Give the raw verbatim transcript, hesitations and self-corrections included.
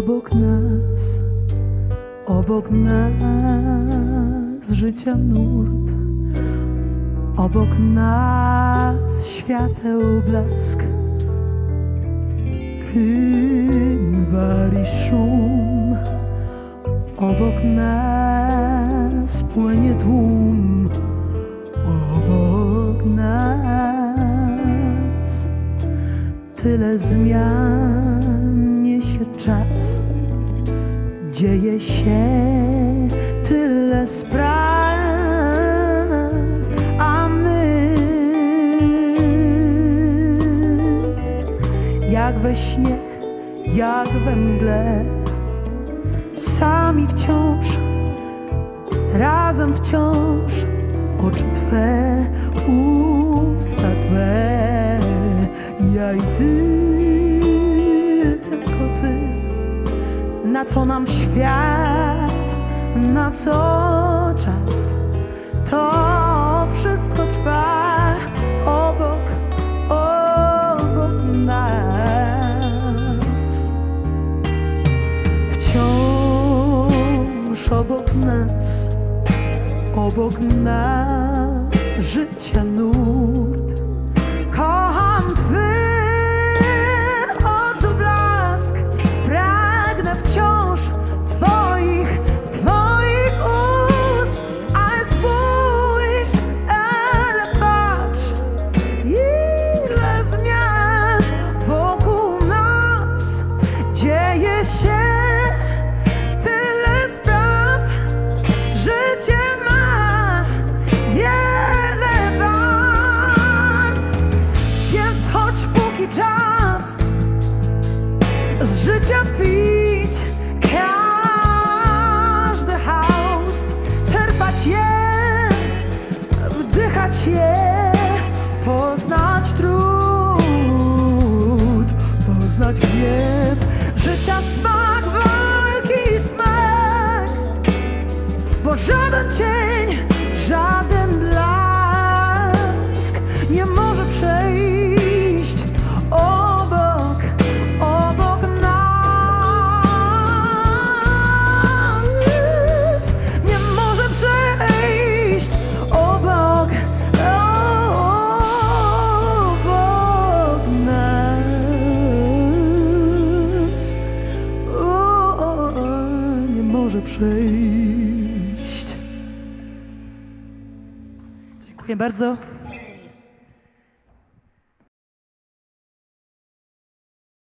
obok nas, obok nas życia nurt, obok nas świateł blask, rytm, wari, szum, obok nas płynie tłum, obok nas tyle zmian niesie czas, dzieje się tyle spraw, a my jak we śnie, jak we mgle, sami wciąż, razem wciąż, oczy Twe, usta Twe, ja i Ty, tylko Ty. Na co nam świat, na co czas, to wszystko trwa obok, obok nas. Wciąż obok nas, obok nas życia nurt. Kocham Twych oczu blask, pragnę wciąż Twoich, Twoich ust. Ale spójrz, ale patrz, ile zmian wokół nas dzieje się, tyle spraw, życie ma wiele barw. Więc choć póki czas z życia pić każdy haust, czerpać je, wdychać je, poznać trud, poznać gniew, życia smak, walki smak, bo żaden cień, żaden blask nie może przejść obok, obok nas. Nie może przejść obok, obok nas. O, nie może przejść. Dziękuję bardzo.